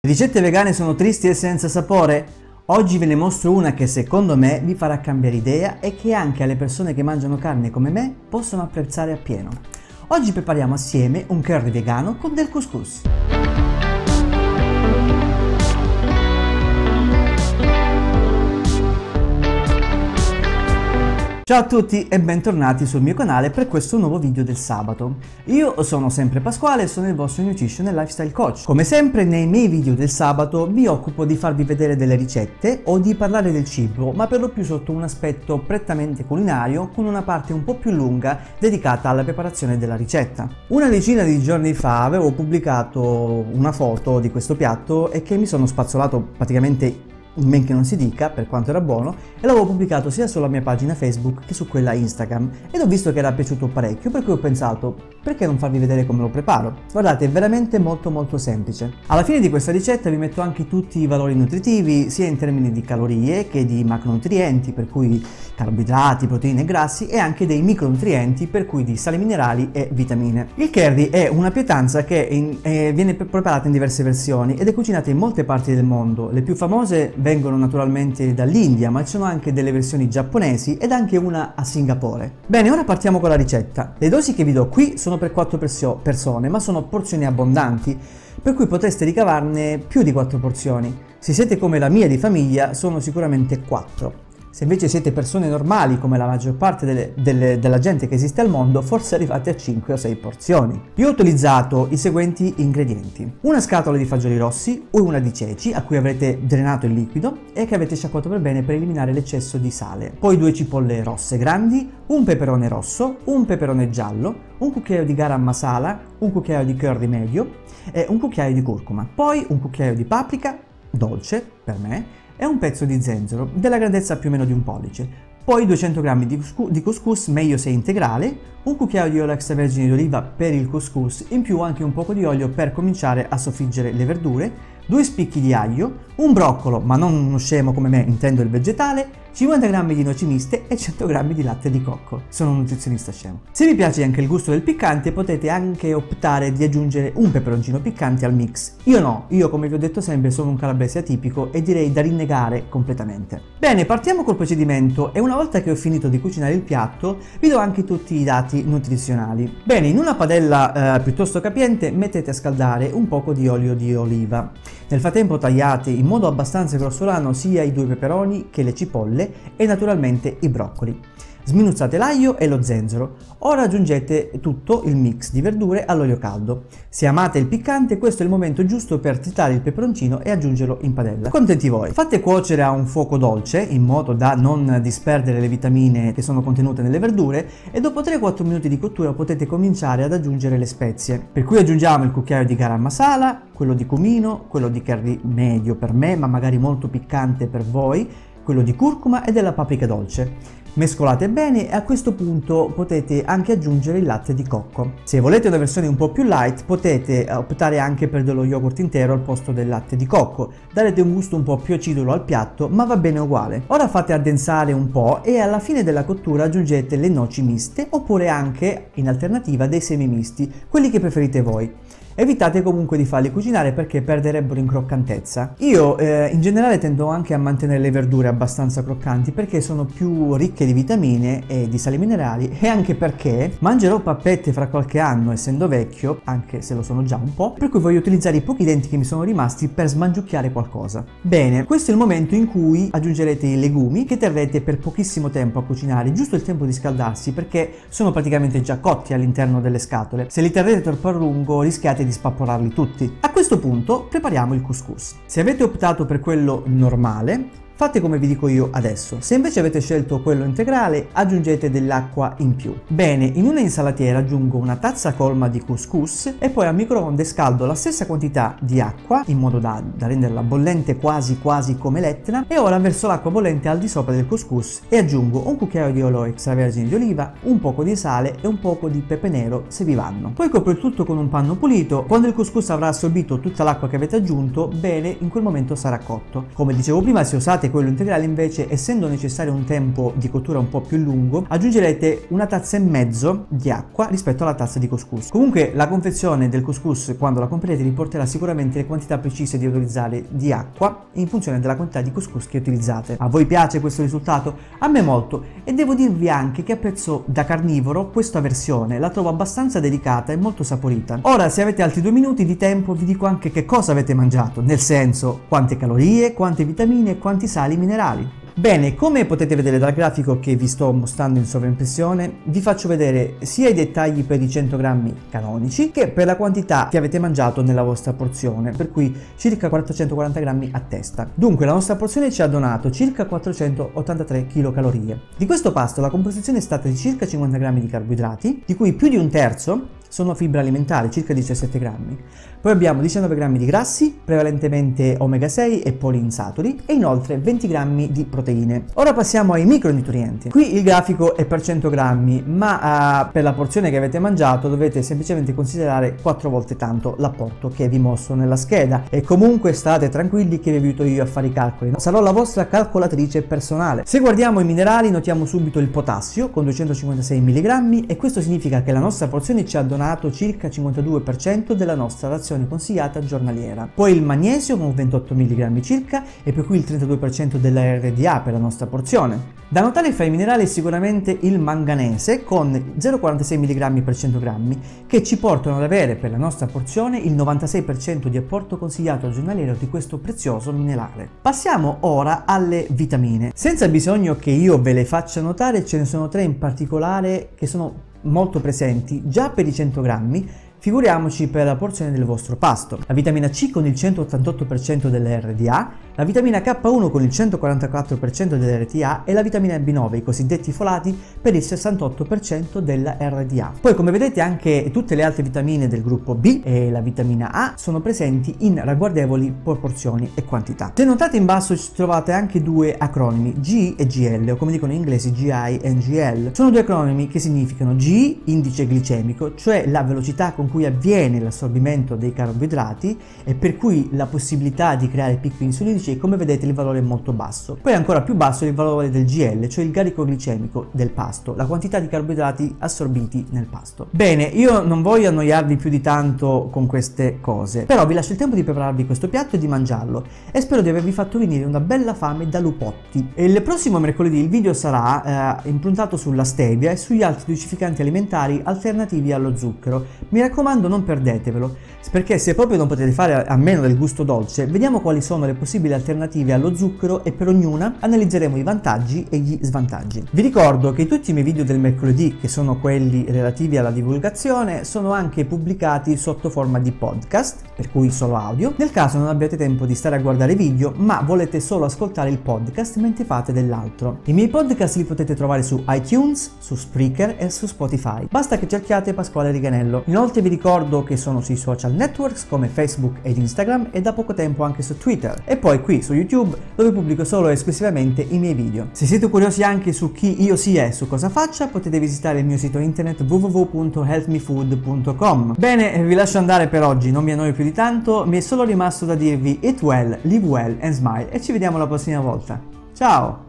Le ricette vegane sono tristi e senza sapore? Oggi ve ne mostro una che secondo me vi farà cambiare idea e che anche alle persone che mangiano carne come me possono apprezzare appieno. Oggi prepariamo assieme un curry vegano con del couscous. Ciao a tutti e bentornati sul mio canale per questo nuovo video del sabato. Io sono sempre Pasquale e sono il vostro Nutrition e Lifestyle Coach. Come sempre nei miei video del sabato mi occupo di farvi vedere delle ricette o di parlare del cibo, ma per lo più sotto un aspetto prettamente culinario, con una parte un po' più lunga dedicata alla preparazione della ricetta. Una decina di giorni fa avevo pubblicato una foto di questo piatto e che mi sono spazzolato praticamente men che non si dica per quanto era buono, e l'avevo pubblicato sia sulla mia pagina Facebook che su quella Instagram ed ho visto che era piaciuto parecchio, per cui ho pensato perché non farvi vedere come lo preparo. Guardate, è veramente molto semplice. Alla fine di questa ricetta vi metto anche tutti i valori nutritivi, sia in termini di calorie che di macronutrienti, per cui carboidrati, proteine e grassi, e anche dei micronutrienti, per cui di sali minerali e vitamine. Il curry è una pietanza che viene preparata in diverse versioni ed è cucinata in molte parti del mondo. Le più famose vengono naturalmente dall'India, ma ci sono anche delle versioni giapponesi ed anche una a Singapore. Bene, ora partiamo con la ricetta. Le dosi che vi do qui sono per 4 persone, ma sono porzioni abbondanti, per cui potreste ricavarne più di 4 porzioni. Se siete come la mia di famiglia, sono sicuramente 4. Se invece siete persone normali, come la maggior parte della gente che esiste al mondo, forse arrivate a 5 o 6 porzioni. Io ho utilizzato i seguenti ingredienti: una scatola di fagioli rossi o una di ceci a cui avrete drenato il liquido e che avete sciacquato per bene per eliminare l'eccesso di sale, poi 2 cipolle rosse grandi, un peperone rosso, un peperone giallo, un cucchiaio di garam masala, un cucchiaio di curry medio e un cucchiaio di curcuma, poi un cucchiaio di paprika dolce per me e un pezzo di zenzero della grandezza più o meno di un pollice, poi 200 g di couscous, meglio se integrale, un cucchiaio di olio extravergine d'oliva per il couscous, in più anche un poco di olio per cominciare a soffriggere le verdure, 2 spicchi di aglio, un broccolo, ma non uno scemo come me, intendo il vegetale, 50 g di noci miste e 100 g di latte di cocco. Sono un nutrizionista scemo. Se vi piace anche il gusto del piccante, potete anche optare di aggiungere un peperoncino piccante al mix. Io no, io come vi ho detto sempre sono un calabrese atipico e direi da rinnegare completamente. Bene, partiamo col procedimento e una volta che ho finito di cucinare il piatto vi do anche tutti i dati nutrizionali. Bene, in una padella piuttosto capiente mettete a scaldare un poco di olio di oliva. Nel frattempo tagliate in modo abbastanza grossolano sia i 2 peperoni che le cipolle e naturalmente i broccoli. Sminuzzate l'aglio e lo zenzero. Ora aggiungete tutto il mix di verdure all'olio caldo. Se amate il piccante, questo è il momento giusto per tritare il peperoncino e aggiungerlo in padella. Contenti voi. Fate cuocere a un fuoco dolce in modo da non disperdere le vitamine che sono contenute nelle verdure e dopo 3-4 minuti di cottura potete cominciare ad aggiungere le spezie. Per cui aggiungiamo il cucchiaio di garam masala, quello di cumino, quello di curry medio per me, ma magari molto piccante per voi, quello di curcuma e della paprika dolce. Mescolate bene e a questo punto potete anche aggiungere il latte di cocco. Se volete una versione un po' più light potete optare anche per dello yogurt intero al posto del latte di cocco. Darete un gusto un po' più acidulo al piatto, ma va bene uguale. Ora fate addensare un po' e alla fine della cottura aggiungete le noci miste oppure anche in alternativa dei semi misti, quelli che preferite voi. Evitate comunque di farli cucinare perché perderebbero in croccantezza. Io in generale tendo anche a mantenere le verdure abbastanza croccanti perché sono più ricche di vitamine e di sali minerali e anche perché mangerò pappette fra qualche anno essendo vecchio, anche se lo sono già un po', per cui voglio utilizzare i pochi denti che mi sono rimasti per smangiucchiare qualcosa. Bene, questo è il momento in cui aggiungerete i legumi che terrete per pochissimo tempo a cucinare, giusto il tempo di scaldarsi perché sono praticamente già cotti all'interno delle scatole. Se li terrete troppo a lungo rischiate di spappolarli tutti. A questo punto prepariamo il couscous. Se avete optato per quello normale, fate come vi dico io adesso. Se invece avete scelto quello integrale, aggiungete dell'acqua in più. Bene, in una insalatiera aggiungo una tazza colma di couscous e poi al microonde scaldo la stessa quantità di acqua in modo da renderla bollente quasi come l'Etna, e ora verso l'acqua bollente al di sopra del couscous e aggiungo un cucchiaio di olio extravergine di oliva, un poco di sale e un poco di pepe nero se vi vanno. Poi copro il tutto con un panno pulito. Quando il couscous avrà assorbito tutta l'acqua che avete aggiunto, bene, in quel momento sarà cotto. Come dicevo prima, se usate fate quello integrale invece, essendo necessario un tempo di cottura un po' più lungo, aggiungerete 1,5 tazze di acqua rispetto alla tazza di couscous. Comunque la confezione del couscous, quando la comprerete, riporterà sicuramente le quantità precise da utilizzare di acqua in funzione della quantità di couscous che utilizzate. A voi piace questo risultato? A me molto, e devo dirvi anche che apprezzo da carnivoro questa versione, la trovo abbastanza delicata e molto saporita. Ora, se avete altri 2 minuti di tempo, vi dico anche che cosa avete mangiato, nel senso quante calorie, quante vitamine e quanti sali minerali. Bene, come potete vedere dal grafico che vi sto mostrando in sovraimpressione, vi faccio vedere sia i dettagli per i 100 grammi canonici che per la quantità che avete mangiato nella vostra porzione, per cui circa 440 grammi a testa. Dunque la nostra porzione ci ha donato circa 483 kcal. Di questo pasto la composizione è stata di circa 50 grammi di carboidrati, di cui più di un terzo sono fibre alimentari, circa 17 grammi. Poi abbiamo 19 grammi di grassi, prevalentemente omega 6 e poliinsaturi, e inoltre 20 grammi di proteine. Ora passiamo ai micronutrienti. Qui il grafico è per 100 grammi, ma per la porzione che avete mangiato dovete semplicemente considerare 4 volte tanto l'apporto che vi mostro nella scheda. E comunque state tranquilli che vi aiuto io a fare i calcoli. Sarò la vostra calcolatrice personale. Se guardiamo i minerali, notiamo subito il potassio con 256 mg, e questo significa che la nostra porzione ci ha donato circa 52% della nostra razione consigliata giornaliera. Poi il magnesio con 28 mg circa, e per cui il 32% della RDA per la nostra porzione. Da notare fra i minerali sicuramente il manganese con 0,46 mg per 100 grammi, che ci portano ad avere per la nostra porzione il 96% di apporto consigliato giornaliero di questo prezioso minerale. Passiamo ora alle vitamine. Senza bisogno che io ve le faccia notare, ce ne sono 3 in particolare che sono molto presenti già per i 100 grammi, figuriamoci per la porzione del vostro pasto. La vitamina C con il 188% dell'RDA, la vitamina K1 con il 144% dell'RDA e la vitamina B9, i cosiddetti folati, per il 68% della RDA. Poi, come vedete, anche tutte le altre vitamine del gruppo B e la vitamina A sono presenti in ragguardevoli proporzioni e quantità. Se notate in basso ci trovate anche 2 acronimi, G e GL, o come dicono in inglese GI e GL. Sono 2 acronimi che significano G, indice glicemico, cioè la velocità con cui avviene l'assorbimento dei carboidrati e per cui la possibilità di creare picchi insulinici, e come vedete il valore è molto basso. Poi ancora più basso è il valore del GL, cioè il carico glicemico del pasto, la quantità di carboidrati assorbiti nel pasto. Bene, io non voglio annoiarvi più di tanto con queste cose, però vi lascio il tempo di prepararvi questo piatto e di mangiarlo, e spero di avervi fatto venire una bella fame da lupotti. E il prossimo mercoledì il video sarà improntato sulla stevia e sugli altri dolcificanti alimentari alternativi allo zucchero. Mi raccomando, non perdetevelo, perché se proprio non potete fare a meno del gusto dolce, vediamo quali sono le possibili alternative allo zucchero e per ognuna analizzeremo i vantaggi e gli svantaggi. Vi ricordo che tutti i miei video del mercoledì, che sono quelli relativi alla divulgazione, sono anche pubblicati sotto forma di podcast, per cui solo audio, nel caso non abbiate tempo di stare a guardare video, ma volete solo ascoltare il podcast mentre fate dell'altro. I miei podcast li potete trovare su iTunes, su Spreaker e su Spotify. Basta che cerchiate Pasquale Riganello. Inoltre vi ricordo che sono sui social networks come Facebook ed Instagram, e da poco tempo anche su Twitter, e poi qui su YouTube, dove pubblico solo e esclusivamente i miei video. Se siete curiosi anche su chi io sia e su cosa faccia, potete visitare il mio sito internet www.healthmefood.com. Bene, vi lascio andare per oggi, non mi annoio più di tanto, mi è solo rimasto da dirvi eat well, live well and smile, e ci vediamo la prossima volta. Ciao!